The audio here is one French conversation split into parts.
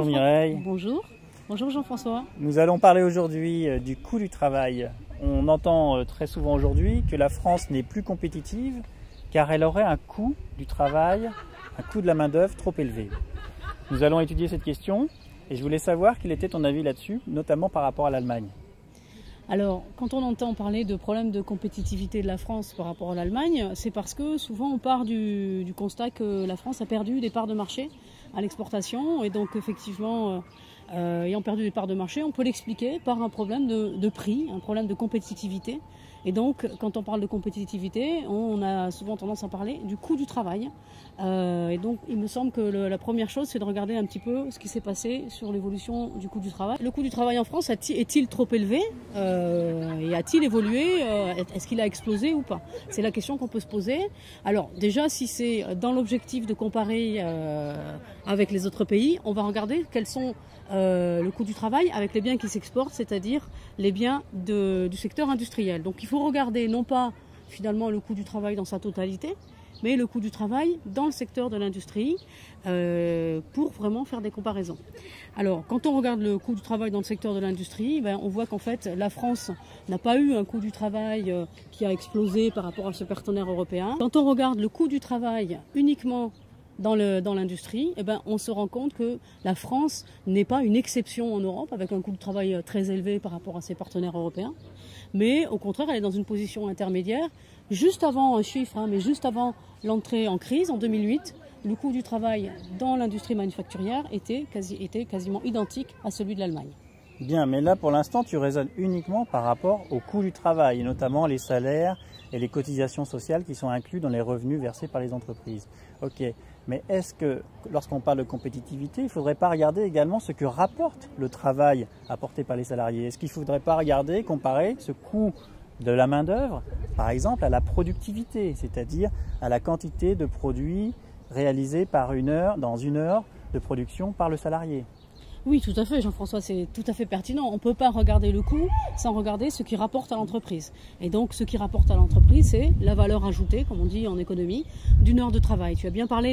Mireille. Bonjour. Bonjour Jean-François. Nous allons parler aujourd'hui du coût du travail. On entend très souvent aujourd'hui que la France n'est plus compétitive car elle aurait un coût du travail, un coût de la main-d'œuvre trop élevé. Nous allons étudier cette question et je voulais savoir quel était ton avis là-dessus, notamment par rapport à l'Allemagne. Alors, quand on entend parler de problèmes de compétitivité de la France par rapport à l'Allemagne, c'est parce que souvent on part du constat que la France a perdu des parts de marché à l'exportation. Et donc effectivement, ayant perdu des parts de marché, on peut l'expliquer par un problème de prix, un problème de compétitivité. Et donc, quand on parle de compétitivité, on a souvent tendance à parler du coût du travail. Et donc, il me semble que la première chose, c'est de regarder un petit peu ce qui s'est passé sur l'évolution du coût du travail. Le coût du travail en France est-il trop élevé et a-t-il évolué? Est-ce qu'il a explosé ou pas? C'est la question qu'on peut se poser. Alors, déjà, si c'est dans l'objectif de comparer avec les autres pays, on va regarder quels sont le coût du travail avec les biens qui s'exportent, c'est-à-dire les biens du secteur industriel. Donc il faut regarder non pas finalement le coût du travail dans sa totalité, mais le coût du travail dans le secteur de l'industrie pour vraiment faire des comparaisons. Alors quand on regarde le coût du travail dans le secteur de l'industrie, on voit qu'en fait la France n'a pas eu un coût du travail qui a explosé par rapport à ses partenaires européens. Quand on regarde le coût du travail uniquement dans l'industrie, on se rend compte que la France n'est pas une exception en Europe avec un coût de travail très élevé par rapport à ses partenaires européens, mais au contraire elle est dans une position intermédiaire. Juste avant un chiffre, mais juste avant l'entrée en crise en 2008, le coût du travail dans l'industrie manufacturière était quasiment identique à celui de l'Allemagne. Bien, mais là pour l'instant tu raisonnes uniquement par rapport au coût du travail, et notamment les salaires et les cotisations sociales qui sont inclus dans les revenus versés par les entreprises. Ok, mais est-ce que lorsqu'on parle de compétitivité, il ne faudrait pas regarder également ce que rapporte le travail apporté par les salariés? Est-ce qu'il ne faudrait pas regarder, comparer ce coût de la main-d'œuvre, par exemple, à la productivité, c'est-à-dire à la quantité de produits réalisés dans une heure de production par le salarié? Oui, tout à fait, Jean-François, c'est tout à fait pertinent. On ne peut pas regarder le coût sans regarder ce qui rapporte à l'entreprise. Et donc, ce qui rapporte à l'entreprise, c'est la valeur ajoutée, comme on dit en économie, d'une heure de travail. Tu as bien parlé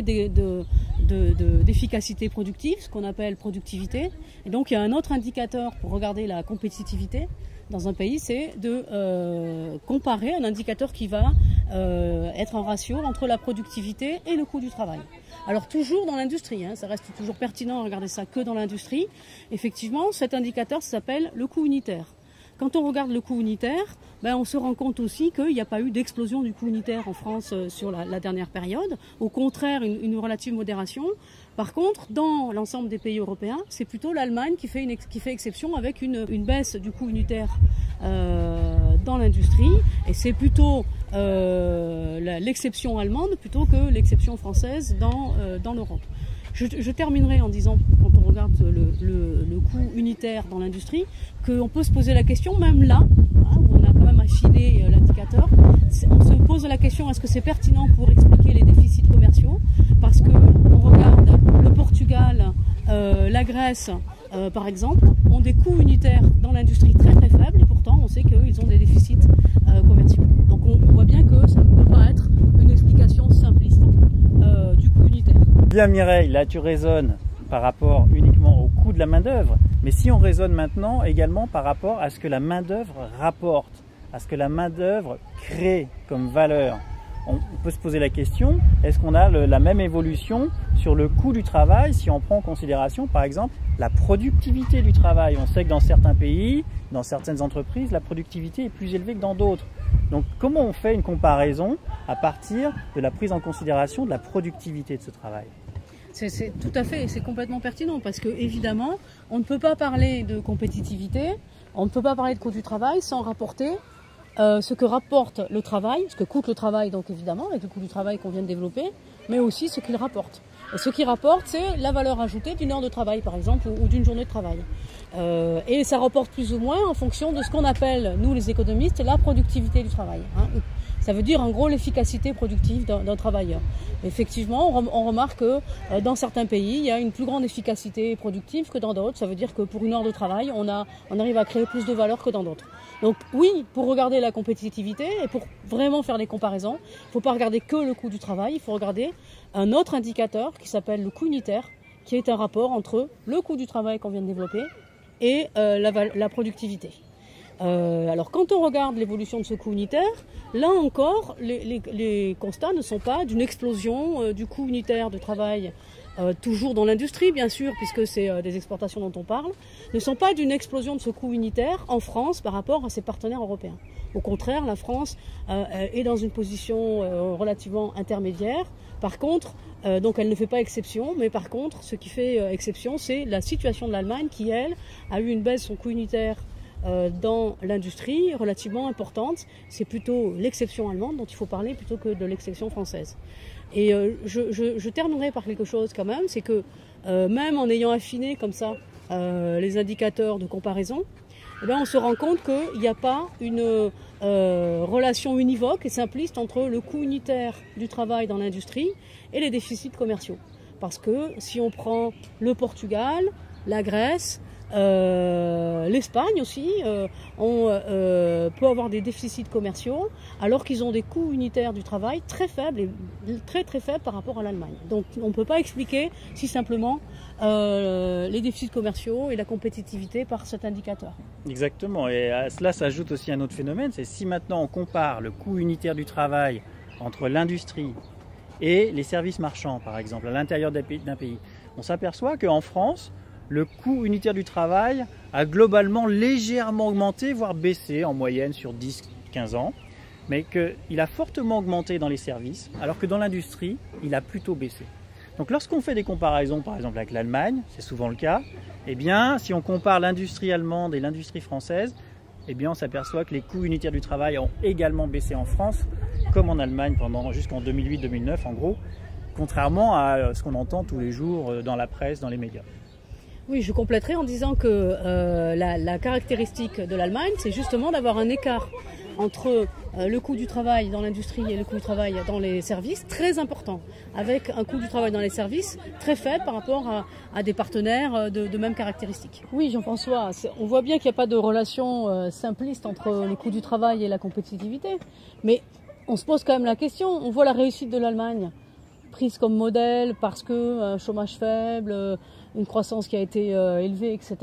d'efficacité productive, ce qu'on appelle productivité. Et donc, il y a un autre indicateur pour regarder la compétitivité dans un pays, c'est de comparer un indicateur qui va être un ratio entre la productivité et le coût du travail. Alors toujours dans l'industrie, ça reste toujours pertinent de regarder ça que dans l'industrie. Effectivement, cet indicateur s'appelle le coût unitaire. Quand on regarde le coût unitaire, on se rend compte aussi qu'il n'y a pas eu d'explosion du coût unitaire en France sur la dernière période. Au contraire, une relative modération. Par contre, dans l'ensemble des pays européens, c'est plutôt l'Allemagne qui fait exception avec une baisse du coût unitaire dans l'industrie. Et c'est plutôt l'exception allemande plutôt que l'exception française dans l'Europe. Je terminerai en disant, quand on regarde le coût unitaire dans l'industrie, qu'on peut se poser la question, même là, où on a quand même affiné l'indicateur, on se pose la question, est-ce que c'est pertinent pour expliquer les déficits commerciaux? Parce qu'on regarde le Portugal, la Grèce, par exemple, ont des coûts unitaires dans l'industrie très très faibles, et pourtant on sait qu'ils ont des déficits commerciaux. Donc on voit bien que ça ne peut pas être une explication simpliste du coût unitaire. Bien Mireille, là tu raisonnes par rapport uniquement au coût de la main-d'œuvre, mais si on raisonne maintenant également par rapport à ce que la main-d'œuvre rapporte, à ce que la main-d'œuvre crée comme valeur, on peut se poser la question, est-ce qu'on a la même évolution sur le coût du travail si on prend en considération par exemple la productivité du travail? On sait que dans certains pays, dans certaines entreprises, la productivité est plus élevée que dans d'autres. Donc comment on fait une comparaison à partir de la prise en considération de la productivité de ce travail? C'est tout à fait, c'est complètement pertinent parce que évidemment, on ne peut pas parler de compétitivité, on ne peut pas parler de coût du travail sans rapporter ce que rapporte le travail, ce que coûte le travail donc évidemment avec le coût du travail qu'on vient de développer, mais aussi ce qu'il rapporte. Et ce qu'il rapporte, c'est la valeur ajoutée d'une heure de travail par exemple ou d'une journée de travail. Et ça rapporte plus ou moins en fonction de ce qu'on appelle, nous les économistes, la productivité du travail. Ça veut dire en gros l'efficacité productive d'un travailleur. Effectivement, on remarque que dans certains pays, il y a une plus grande efficacité productive que dans d'autres. Ça veut dire que pour une heure de travail, on arrive à créer plus de valeur que dans d'autres. Donc oui, pour regarder la compétitivité et pour vraiment faire des comparaisons, il ne faut pas regarder que le coût du travail, il faut regarder un autre indicateur qui s'appelle le coût unitaire, qui est un rapport entre le coût du travail qu'on vient de développer et la productivité. Alors quand on regarde l'évolution de ce coût unitaire, là encore, les constats ne sont pas d'une explosion du coût unitaire de travail, toujours dans l'industrie bien sûr, puisque c'est des exportations dont on parle, ne sont pas d'une explosion de ce coût unitaire en France par rapport à ses partenaires européens. Au contraire, la France est dans une position relativement intermédiaire. Par contre, donc elle ne fait pas exception, mais par contre, ce qui fait exception, c'est la situation de l'Allemagne qui, elle, a eu une baisse de son coût unitaire dans l'industrie relativement importante. C'est plutôt l'exception allemande dont il faut parler plutôt que de l'exception française. Et je terminerai par quelque chose quand même, c'est que même en ayant affiné comme ça les indicateurs de comparaison, eh bien, on se rend compte qu'il n'y a pas une relation univoque et simpliste entre le coût unitaire du travail dans l'industrie et les déficits commerciaux. Parce que si on prend le Portugal, la Grèce, l'Espagne aussi, peut avoir des déficits commerciaux alors qu'ils ont des coûts unitaires du travail très faibles et très très faibles par rapport à l'Allemagne. Donc on ne peut pas expliquer si simplement les déficits commerciaux et la compétitivité par cet indicateur. Exactement, et à cela s'ajoute aussi un autre phénomène, c'est si maintenant on compare le coût unitaire du travail entre l'industrie et les services marchands par exemple à l'intérieur d'un pays, on s'aperçoit qu'en France, le coût unitaire du travail a globalement légèrement augmenté, voire baissé en moyenne sur 10-15 ans, mais qu'il a fortement augmenté dans les services, alors que dans l'industrie, il a plutôt baissé. Donc lorsqu'on fait des comparaisons, par exemple avec l'Allemagne, c'est souvent le cas, eh bien, si on compare l'industrie allemande et l'industrie française, eh bien, on s'aperçoit que les coûts unitaires du travail ont également baissé en France, comme en Allemagne jusqu'en 2008-2009 en gros, contrairement à ce qu'on entend tous les jours dans la presse, dans les médias. Oui, je compléterai en disant que la caractéristique de l'Allemagne, c'est justement d'avoir un écart entre le coût du travail dans l'industrie et le coût du travail dans les services très important, avec un coût du travail dans les services très faible par rapport à des partenaires de même caractéristiques. Oui, Jean-François, on voit bien qu'il n'y a pas de relation simpliste entre le coût du travail et la compétitivité, mais on se pose quand même la question, on voit la réussite de l'Allemagne prise comme modèle parce que un chômage faible, une croissance qui a été élevée, etc.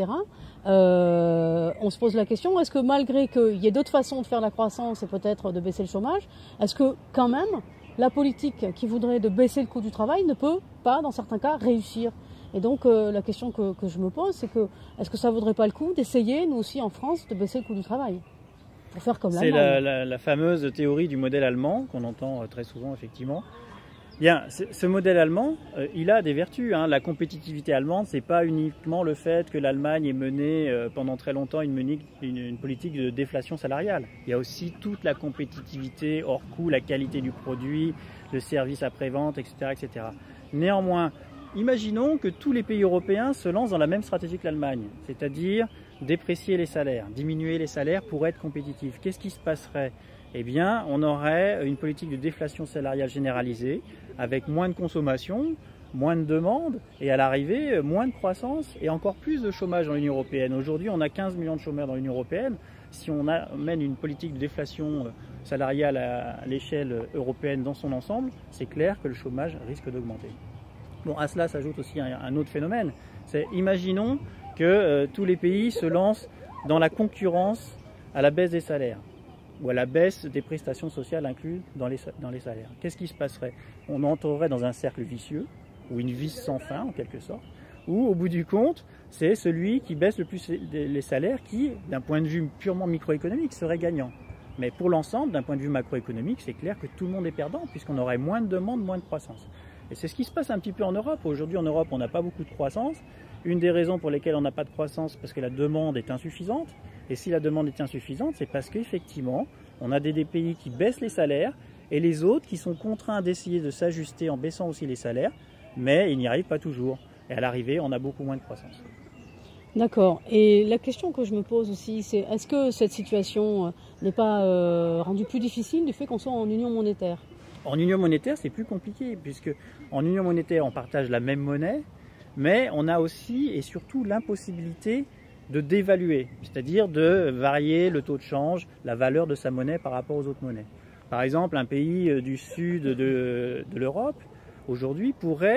On se pose la question, est-ce que malgré qu'il y ait d'autres façons de faire la croissance et peut-être de baisser le chômage, est-ce que quand même la politique qui voudrait de baisser le coût du travail ne peut pas, dans certains cas, réussir? Et donc la question que je me pose, c'est que est-ce que ça ne vaudrait pas le coup d'essayer, nous aussi en France, de baisser le coût du travail pour faire comme l'Allemagne? C'est la fameuse théorie du modèle allemand qu'on entend très souvent, effectivement. Bien, ce modèle allemand, il a des vertus. La compétitivité allemande, c'est pas uniquement le fait que l'Allemagne ait mené pendant très longtemps une politique de déflation salariale. Il y a aussi toute la compétitivité hors coût, la qualité du produit, le service après-vente, etc., etc. Néanmoins, imaginons que tous les pays européens se lancent dans la même stratégie que l'Allemagne, c'est-à-dire déprécier les salaires, diminuer les salaires pour être compétitifs. Qu'est-ce qui se passerait ? Eh bien, on aurait une politique de déflation salariale généralisée avec moins de consommation, moins de demande et à l'arrivée, moins de croissance et encore plus de chômage dans l'Union européenne. Aujourd'hui, on a 15 millions de chômeurs dans l'Union européenne. Si on mène une politique de déflation salariale à l'échelle européenne dans son ensemble, c'est clair que le chômage risque d'augmenter. Bon, à cela s'ajoute aussi un autre phénomène. Imaginons que tous les pays se lancent dans la concurrence à la baisse des salaires ou à la baisse des prestations sociales incluses dans les salaires. Qu'est-ce qui se passerait? On entrerait dans un cercle vicieux, ou une vis sans fin en quelque sorte, où au bout du compte, c'est celui qui baisse le plus les salaires qui, d'un point de vue purement microéconomique, serait gagnant. Mais pour l'ensemble, d'un point de vue macroéconomique, c'est clair que tout le monde est perdant, puisqu'on aurait moins de demande, moins de croissance. Et c'est ce qui se passe un petit peu en Europe. Aujourd'hui en Europe, on n'a pas beaucoup de croissance. Une des raisons pour lesquelles on n'a pas de croissance, c'est parce que la demande est insuffisante. Et si la demande est insuffisante, c'est parce qu'effectivement, on a des pays qui baissent les salaires et les autres qui sont contraints d'essayer de s'ajuster en baissant aussi les salaires, mais ils n'y arrivent pas toujours. Et à l'arrivée, on a beaucoup moins de croissance. D'accord. Et la question que je me pose aussi, c'est est-ce que cette situation n'est pas rendue plus difficile du fait qu'on soit en union monétaire? En union monétaire, c'est plus compliqué, puisque en union monétaire, on partage la même monnaie, mais on a aussi et surtout l'impossibilité de dévaluer, c'est-à-dire de varier le taux de change, la valeur de sa monnaie par rapport aux autres monnaies. Par exemple, un pays du sud de l'Europe, aujourd'hui, pourrait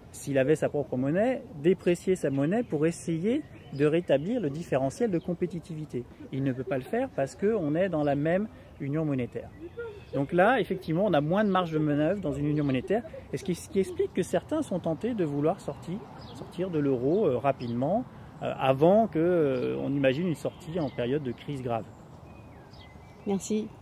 s'il avait sa propre monnaie, déprécier sa monnaie pour essayer de rétablir le différentiel de compétitivité. Il ne peut pas le faire parce qu'on est dans la même union monétaire. Donc là, effectivement, on a moins de marge de manœuvre dans une union monétaire, et ce qui explique que certains sont tentés de vouloir sortir de l'euro rapidement, avant qu'on imagine une sortie en période de crise grave. Merci.